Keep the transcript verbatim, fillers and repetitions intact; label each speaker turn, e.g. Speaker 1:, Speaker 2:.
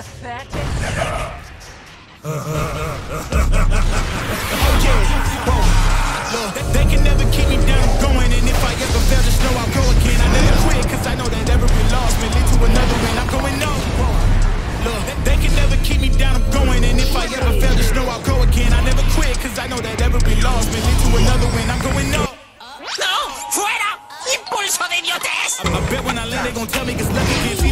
Speaker 1: pathetic.
Speaker 2: They can never keep me down, I'm going. And if I ever fail, just know I'll go again. I never quit, cause I know that every loss may lead to another win. I'm going up. Look, they can never keep me down, I'm going. And if I ever fail, just know I'll go again. I never quit, cause I know that every loss may lead to another win. I'm going up.
Speaker 3: ¡No! ¡Fuera! ¡Impulso de idiotez!
Speaker 2: I, I bet when I land, they gon' tell me cause lucky gets